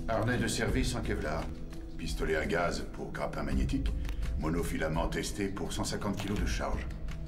Harnais de service en Kevlar. Pistolet à gaz pour grappin magnétique. Monofilament testé pour 150 kg de charge.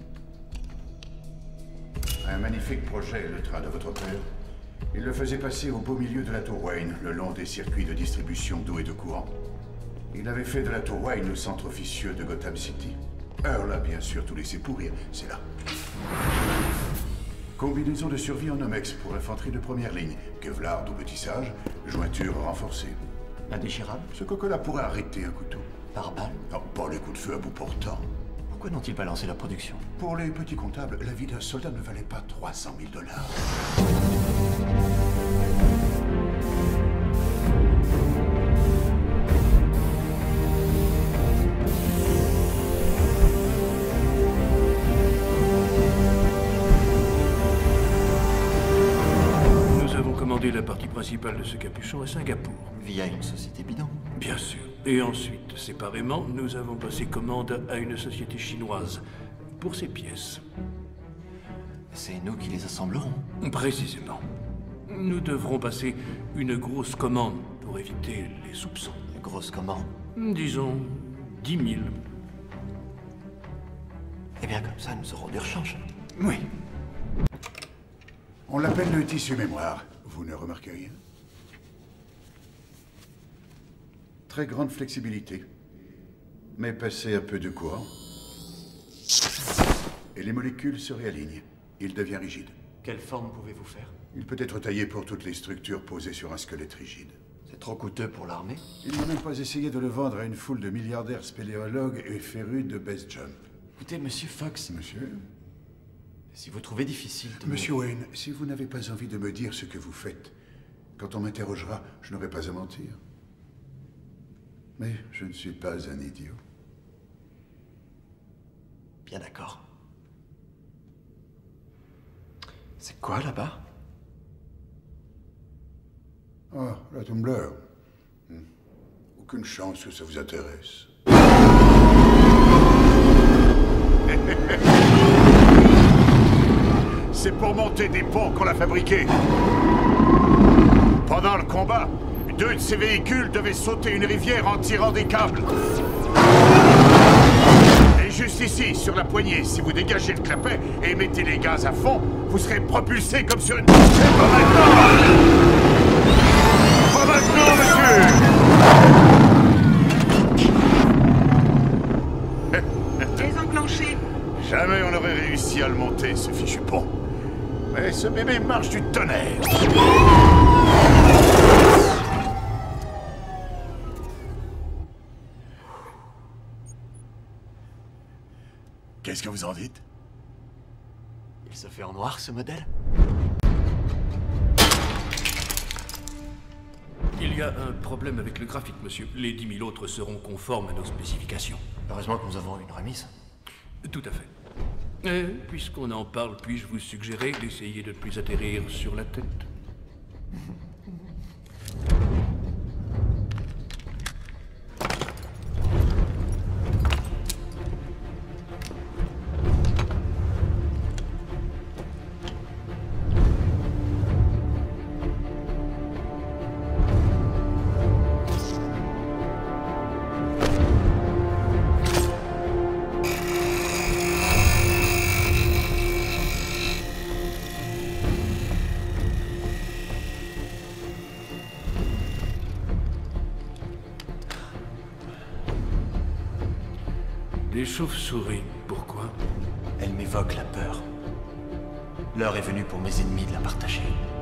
Un magnifique projet, le train de votre père. Il le faisait passer au beau milieu de la tour Wayne, le long des circuits de distribution d'eau et de courant. Il avait fait de la tour Wayne le centre officieux de Gotham City. Earl a bien sûr tout laissé pourrir, c'est là. Combinaison de survie en Nomex pour infanterie de première ligne. Kevlar double tissage, jointure renforcée. Indéchirable? Ce coco-là pourrait arrêter un couteau. Par balle? Non, pas les coups de feu à bout portant. Pourquoi n'ont-ils pas lancé la production? Pour les petits comptables, la vie d'un soldat ne valait pas 300 000 $. Nous avons commandé la partie principale de ce capuchon à Singapour. Via une société bidon? Bien sûr. Et ensuite, séparément, nous avons passé commande à une société chinoise pour ces pièces. C'est nous qui les assemblerons. Précisément. Nous devrons passer une grosse commande pour éviter les soupçons. Une grosse commande? Disons 10 000. Eh bien, comme ça, nous aurons du rechange. Oui. On l'appelle le tissu mémoire. Vous ne remarquez rien? Très grande flexibilité. Mais passez un peu de courant. Et les molécules se réalignent. Il devient rigide. Quelle forme pouvez-vous faire? Il peut être taillé pour toutes les structures posées sur un squelette rigide. C'est trop coûteux pour l'armée? Il n'a même pas essayé de le vendre à une foule de milliardaires spéléologues et férus de base jump. Écoutez, monsieur Fox, Monsieur? si vous trouvez difficile de... Monsieur Wayne, si vous n'avez pas envie de me dire ce que vous faites, quand on m'interrogera, je n'aurai pas à mentir. Mais je ne suis pas un idiot. Bien d'accord. C'est quoi là-bas? Ah, la Tumblr. Aucune chance que ça vous intéresse. C'est pour monter des ponts qu'on l'a fabriqué. Pendant le combat, 2 de ces véhicules devaient sauter une rivière en tirant des câbles. Et juste ici, sur la poignée, si vous dégagez le clapet et mettez les gaz à fond, vous serez propulsé comme sur une... Pas maintenant! Pas maintenant, monsieur! Désenclenché. Jamais on n'aurait réussi à le monter, ce fichu pont. Mais ce bébé marche du tonnerre. Qu'est-ce que vous en dites? Il se fait en noir, ce modèle? Il y a un problème avec le graphique, monsieur. Les 10 000 autres seront conformes à nos spécifications. Heureusement que nous avons une remise. Tout à fait. Et puisqu'on en parle, puis-je vous suggérer d'essayer de ne plus atterrir sur la tête? Des chauves-souris, pourquoi? Elle m'évoque la peur. L'heure est venue pour mes ennemis de la partager.